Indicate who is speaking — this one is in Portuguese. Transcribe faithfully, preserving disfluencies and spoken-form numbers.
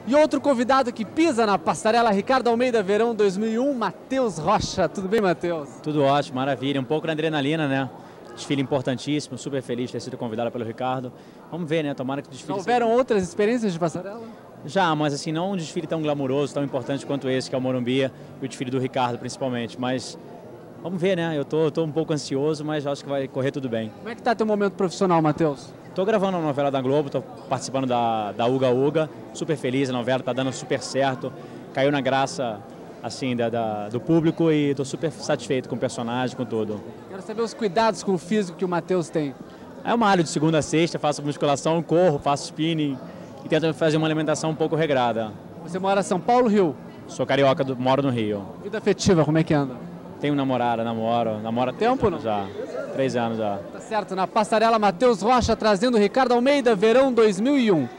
Speaker 1: E outro convidado que pisa na passarela, Ricardo Almeida Verão dois mil e um, Matheus Rocha. Tudo bem, Matheus?
Speaker 2: Tudo ótimo, maravilha. Um pouco na adrenalina, né? Desfile importantíssimo, super feliz de ter sido convidado pelo Ricardo. Vamos ver, né? Tomara que o desfile...
Speaker 1: Não houveram seja... outras experiências de passarela?
Speaker 2: Já, mas assim, não um desfile tão glamuroso, tão importante quanto esse, que é o Morumbi, e o desfile do Ricardo, principalmente. Mas vamos ver, né? Eu tô, tô um pouco ansioso, mas acho que vai correr tudo bem.
Speaker 1: Como é que tá teu momento profissional, Matheus?
Speaker 2: Tô gravando uma novela da Globo, tô participando da, da Uga Uga, super feliz, a novela tá dando super certo, caiu na graça, assim, da, da, do público e tô super satisfeito com o personagem, com tudo.
Speaker 1: Quero saber os cuidados com o físico que o Matheus tem.
Speaker 2: É uma malho de segunda a sexta, faço musculação, corro, faço spinning e tento fazer uma alimentação um pouco regrada.
Speaker 1: Você mora em São Paulo, Rio?
Speaker 2: Sou carioca, do, moro no Rio.
Speaker 1: Vida afetiva, como é que anda?
Speaker 2: Tenho namorada, namoro, namoro há
Speaker 1: tempo não?
Speaker 2: Já, três anos já.
Speaker 1: Tá certo, na passarela Matheus Rocha trazendo Ricardo Almeida Verão dois mil e um.